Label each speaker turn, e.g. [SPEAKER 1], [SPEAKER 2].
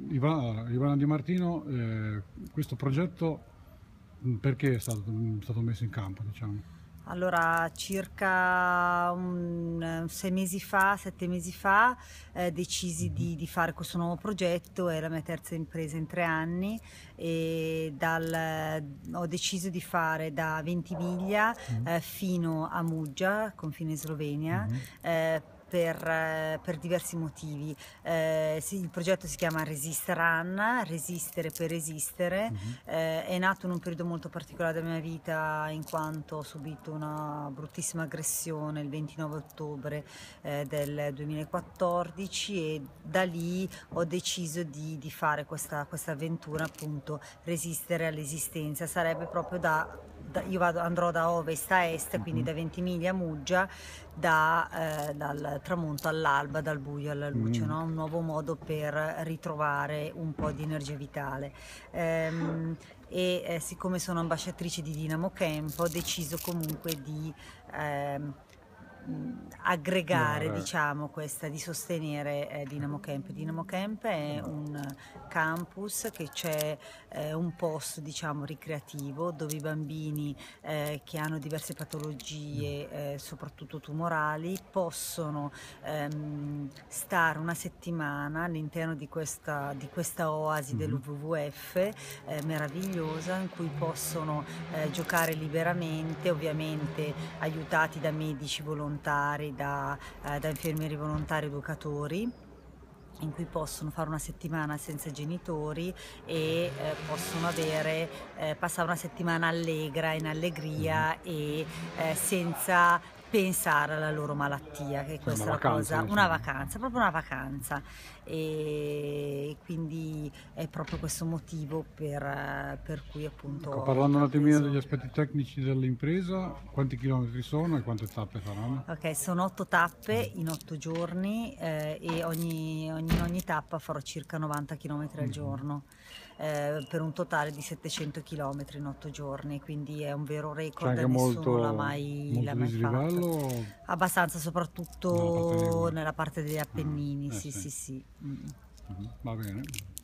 [SPEAKER 1] Ivana Di Martino, questo progetto perché è stato messo in campo, diciamo?
[SPEAKER 2] Allora, circa 6 mesi fa, 7 mesi fa, decisi
[SPEAKER 1] Mhm.
[SPEAKER 2] di fare questo nuovo progetto. È la mia terza impresa in 3 anni e ho deciso di fare da Ventimiglia
[SPEAKER 1] Mhm.
[SPEAKER 2] fino a Muggia, confine Slovenia,
[SPEAKER 1] Mhm.
[SPEAKER 2] per diversi motivi. Sì, il progetto si chiama Resist Run, resistere per esistere.
[SPEAKER 1] Mhm.
[SPEAKER 2] È nato in un periodo molto particolare della mia vita, in quanto ho subito una bruttissima aggressione il 29 ottobre del 2014, e da lì ho deciso di fare questa avventura, appunto, resistere all'esistenza. Sarebbe proprio io andrò da ovest a est, quindi
[SPEAKER 1] Mhm.
[SPEAKER 2] da Ventimiglia a Muggia, dal tramonto all'alba, dal buio alla luce,
[SPEAKER 1] Mhm.
[SPEAKER 2] no? Un nuovo modo per ritrovare un po' di energia vitale. Ehm, Siccome sono ambasciatrice di Dynamo Camp, ho deciso comunque di ehm, aggregare,
[SPEAKER 1] Dare.
[SPEAKER 2] diciamo, di sostenere Dynamo Camp. Dynamo Camp è un campus che c'è, un posto, diciamo, ricreativo, dove i bambini che hanno diverse patologie, soprattutto tumorali, possono stare una settimana all'interno di questa oasi
[SPEAKER 1] Mhm.
[SPEAKER 2] dell'UWF meravigliosa, in cui possono giocare liberamente, ovviamente aiutati da medici volontari, da infermieri volontari, educatori, in cui possono fare una settimana senza genitori e possono passare una settimana allegra, in
[SPEAKER 1] Mhm.
[SPEAKER 2] allegria, e senza pensare alla loro malattia, che
[SPEAKER 1] Cioè, una
[SPEAKER 2] questa è la
[SPEAKER 1] vacanza,
[SPEAKER 2] cosa, una
[SPEAKER 1] diciamo.
[SPEAKER 2] vacanza, proprio una vacanza. E quindi è proprio questo motivo per cui, appunto,
[SPEAKER 1] Ecco,
[SPEAKER 2] ho
[SPEAKER 1] parlando un attimino degli
[SPEAKER 2] intrapreso.
[SPEAKER 1] aspetti tecnici dell'impresa, quanti chilometri sono e quante tappe saranno?
[SPEAKER 2] Ok, sono 8 tappe in 8 giorni, e in ogni tappa farò circa 90 km al
[SPEAKER 1] Mhm.
[SPEAKER 2] giorno, per un totale di 700 km in 8 giorni, quindi è un vero
[SPEAKER 1] C'è
[SPEAKER 2] record,
[SPEAKER 1] anche
[SPEAKER 2] nessuno
[SPEAKER 1] molto,
[SPEAKER 2] l'ha
[SPEAKER 1] molto
[SPEAKER 2] mai fatto.
[SPEAKER 1] dislivello
[SPEAKER 2] Abbastanza,
[SPEAKER 1] nella parte
[SPEAKER 2] soprattutto
[SPEAKER 1] negativa.
[SPEAKER 2] nella parte degli
[SPEAKER 1] Ah,
[SPEAKER 2] Appennini,
[SPEAKER 1] eh
[SPEAKER 2] sì,
[SPEAKER 1] sì.
[SPEAKER 2] sì, sì. Mm.
[SPEAKER 1] Mhm. Va bene.